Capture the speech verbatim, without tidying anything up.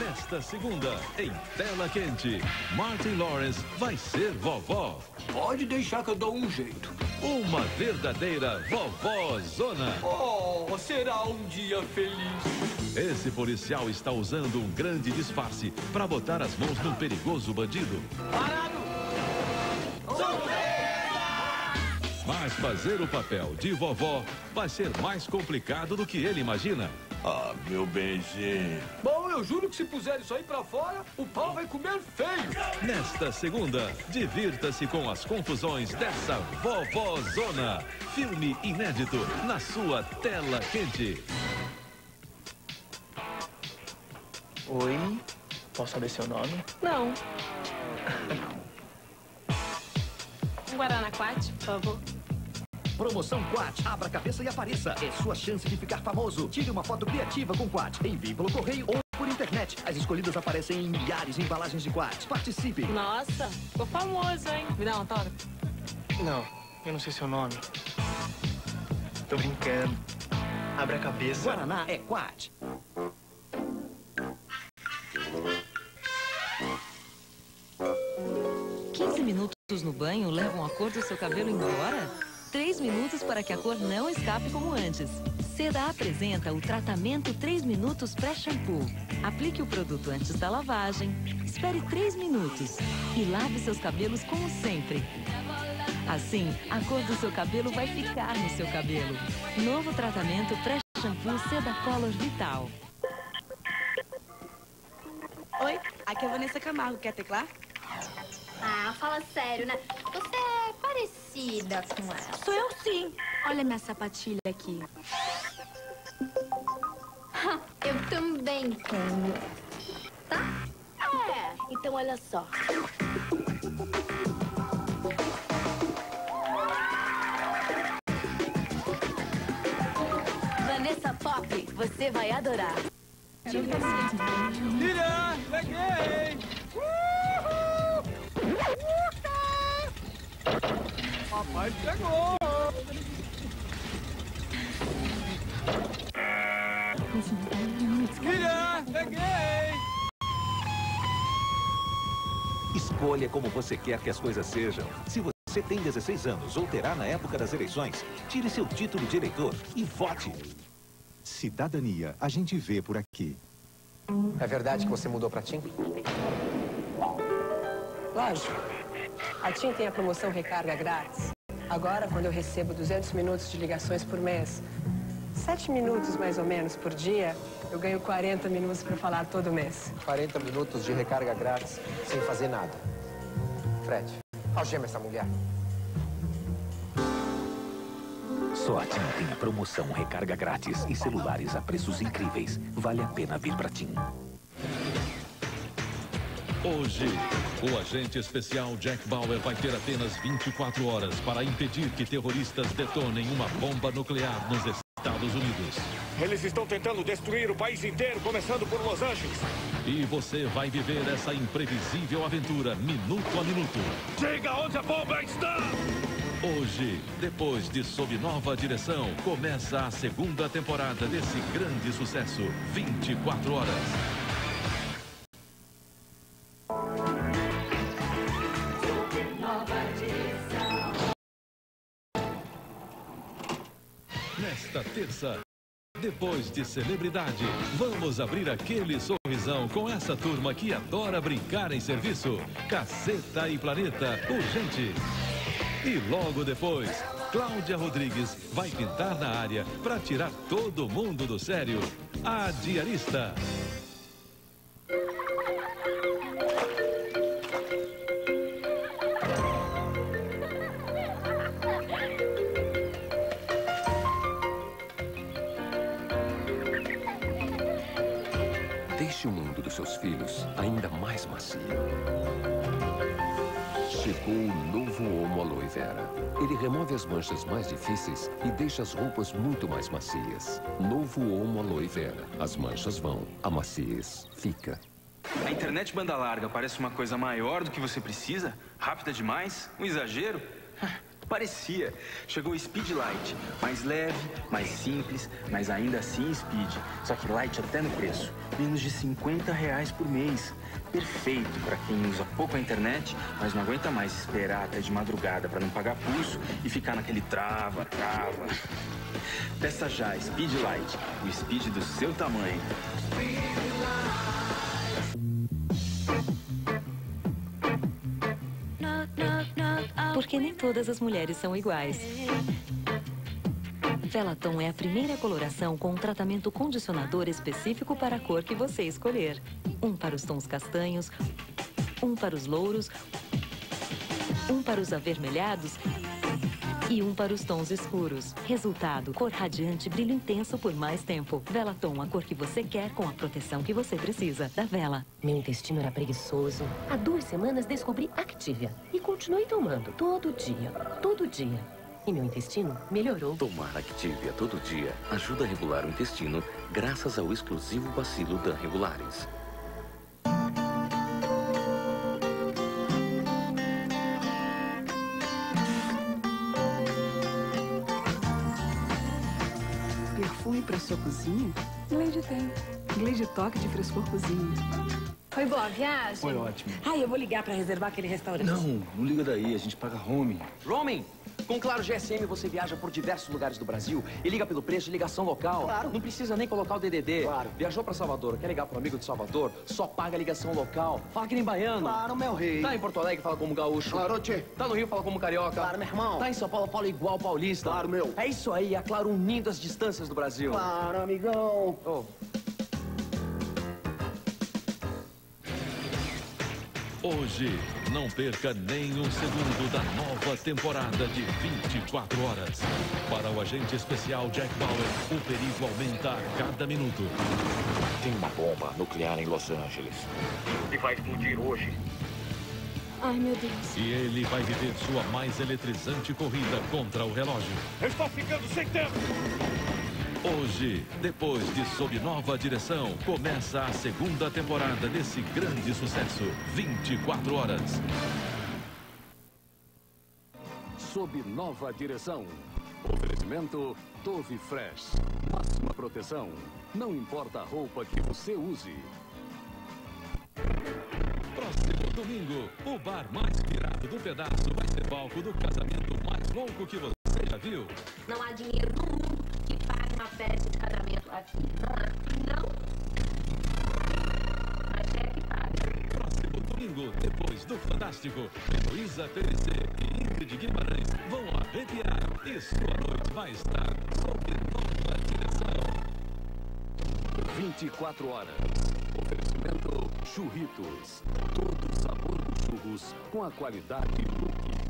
Nesta segunda, em Tela Quente, Martin Lawrence vai ser vovó. Pode deixar que eu dou um jeito. Uma verdadeira vovózona. Oh, será um dia feliz. Esse policial está usando um grande disfarce para botar as mãos num perigoso bandido. Parado! Mas fazer o papel de vovó vai ser mais complicado do que ele imagina. Ah, meu benzinho. Bom, eu juro que se puser isso aí pra fora, o pau vai comer feio. Nesta segunda, divirta-se com as confusões dessa vovózona. Filme inédito na sua Tela Quente. Oi, posso saber seu nome? Não. Um Guaraná Quat, por favor. Promoção Quat. Abra a cabeça e apareça. É sua chance de ficar famoso. Tire uma foto criativa com Quat. Envie pelo correio ou por internet. As escolhidas aparecem em milhares de embalagens de Quat. Participe. Nossa, ficou famoso, hein? Me dá um autógrafo? Não, eu não sei seu nome. Tô brincando. Abra a cabeça. Guaraná é Quat. quinze minutos no banho levam a cor do seu cabelo embora? três minutos para que a cor não escape como antes. Seda apresenta o tratamento três minutos pré-shampoo. Aplique o produto antes da lavagem, espere três minutos e lave seus cabelos como sempre. Assim, a cor do seu cabelo vai ficar no seu cabelo. Novo tratamento pré-shampoo Seda Color Vital. Oi, aqui é a Vanessa Camargo. Quer teclar? Ah, fala sério, né? Você é parecida com ela. Sou eu sim. Olha minha sapatilha aqui. Eu também tenho. Tá? É, então olha só. Vanessa Pop, você vai adorar. Tira, peguei! Papai pegou! Tira, peguei! Escolha como você quer que as coisas sejam. Se você tem dezesseis anos ou terá na época das eleições, tire seu título de eleitor e vote. Cidadania, a gente vê por aqui. É verdade que você mudou pra TIM? Lógico. A TIM tem a promoção recarga grátis. Agora, quando eu recebo duzentos minutos de ligações por mês, sete minutos mais ou menos por dia, eu ganho quarenta minutos para falar todo mês. quarenta minutos de recarga grátis, sem fazer nada. Fred, algema essa mulher. Só a TIM tem promoção recarga grátis e celulares a preços incríveis. Vale a pena vir pra TIM. Hoje, o agente especial Jack Bauer vai ter apenas vinte e quatro horas para impedir que terroristas detonem uma bomba nuclear nos Estados Unidos. Eles estão tentando destruir o país inteiro, começando por Los Angeles. E você vai viver essa imprevisível aventura minuto a minuto. Diga onde a bomba está! Hoje, depois de Sob Nova Direção, começa a segunda temporada desse grande sucesso, vinte e quatro horas. Nesta terça, depois de Celebridade, vamos abrir aquele sorrisão com essa turma que adora brincar em serviço. Caceta e Planeta, urgente. E logo depois, Cláudia Rodrigues vai pintar na área para tirar todo mundo do sério. A Diarista. Deixe o mundo dos seus filhos ainda mais macio. Chegou o novo Omo Aloe Vera. Ele remove as manchas mais difíceis e deixa as roupas muito mais macias. Novo Omo Aloe Vera. As manchas vão, a maciez fica. A internet banda larga parece uma coisa maior do que você precisa? Rápida demais? Um exagero? Parecia. Chegou o Speed Light. Mais leve, mais simples, mas ainda assim Speed. Só que Light até no preço. Menos de cinquenta reais por mês. Perfeito para quem usa pouco a internet, mas não aguenta mais esperar até de madrugada para não pagar pulso e ficar naquele trava, trava. Peça já Speed Light, o Speed do seu tamanho. Porque nem todas as mulheres são iguais. Velaton é a primeira coloração com um tratamento condicionador específico para a cor que você escolher. Um para os tons castanhos, um para os louros, um para os avermelhados e um para os tons escuros. Resultado, cor radiante, brilho intenso por mais tempo. Velaton, a cor que você quer com a proteção que você precisa. Da Vela. Meu intestino era preguiçoso. Há duas semanas descobri Activia e continuei tomando todo dia, todo dia. E meu intestino melhorou. Tomar Activia todo dia ajuda a regular o intestino graças ao exclusivo bacilo Dan regularis. Perfume para sua cozinha? Glade tem. Glade toque de frescor cozinha. Foi boa a viagem? Foi ótimo. Ai, eu vou ligar para reservar aquele restaurante. Não, não liga daí, a gente paga roaming. Roaming? Com Claro G S M você viaja por diversos lugares do Brasil e liga pelo preço de ligação local. Claro. Não precisa nem colocar o D D D. Claro. Viajou pra Salvador, quer ligar pro amigo de Salvador? Só paga a ligação local. Fala que nem baiano. Claro, meu rei. Tá em Porto Alegre, fala como gaúcho. Claro, tchê. Tá no Rio, fala como carioca. Claro, meu irmão. Tá em São Paulo, fala igual paulista. Claro, meu. É isso aí, a Claro unindo as distâncias do Brasil. Claro, amigão. Oh. Hoje, não perca nem um segundo da nova temporada de vinte e quatro horas. Para o agente especial Jack Bauer, o perigo aumenta a cada minuto. Tem uma bomba nuclear em Los Angeles. E vai explodir hoje. Ai, meu Deus. E ele vai viver sua mais eletrizante corrida contra o relógio. Eu estou ficando sem tempo! Hoje, depois de Sob Nova Direção, começa a segunda temporada desse grande sucesso, vinte e quatro horas. Sob Nova Direção. Oferecimento Dove Fresh. Máxima proteção. Não importa a roupa que você use. Próximo domingo, o bar mais pirado do pedaço vai ser palco do casamento mais louco que você já viu. Não há dinheiro no mundo que pague uma festa de casamento aqui. Não há, não. Mas é que paga. Próximo domingo, depois do Fantástico, Heloísa P V C e Ingrid Guimarães vão arrepiar e sua noite vai estar sob nova direção. vinte e quatro horas. Oferecimento Churritos. Todo o sabor dos churros com a qualidade e look